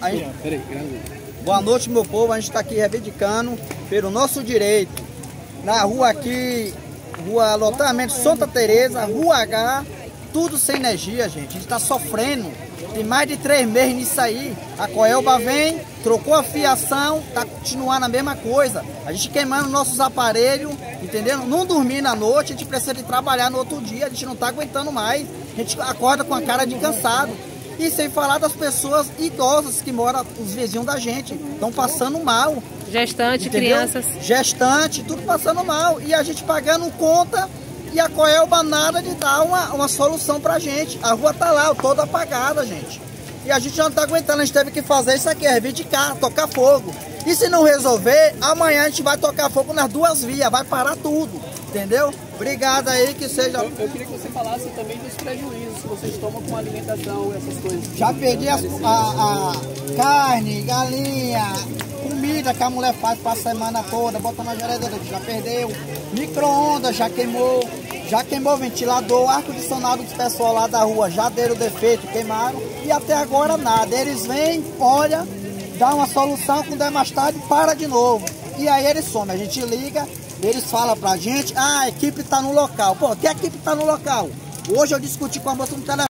Boa noite, meu povo. A gente está aqui reivindicando pelo nosso direito. Na rua aqui, rua lotamento Santa Teresa, rua H, tudo sem energia, gente. A gente está sofrendo. Tem mais de 3 meses nisso aí. A Coelba vem, trocou a fiação, tá continuando a mesma coisa. A gente queimando nossos aparelhos, entendeu? Não dormir na noite, a gente precisa de trabalhar no outro dia, a gente não tá aguentando mais. A gente acorda com a cara de cansado. E sem falar das pessoas idosas que moram, os vizinhos da gente, estão passando mal. Gestante, entendeu? Crianças. Gestante, tudo passando mal. E a gente pagando conta e a Coelba nada de dar uma solução pra gente. A rua tá lá, toda apagada, gente. E a gente não tá aguentando, a gente teve que fazer isso aqui, reivindicar, tocar fogo. E se não resolver, amanhã a gente vai tocar fogo nas 2 vias, vai parar tudo, entendeu? Obrigado aí, que seja... Eu queria que você falasse também dos prejuízos que vocês tomam com alimentação, essas coisas. Já perdi a carne, galinha, comida que a mulher faz para a semana toda, bota na geladeira, já perdeu. Micro-ondas já queimou ventilador, ar-condicionado do pessoal lá da rua, já deram defeito, queimaram. E até agora nada. Eles vêm, olha, dá uma solução, quando é mais tarde, para de novo. E aí eles somem, a gente liga, eles falam pra gente, a equipe tá no local. Pô, que equipe tá no local? Hoje eu discuti com a moça no telefone.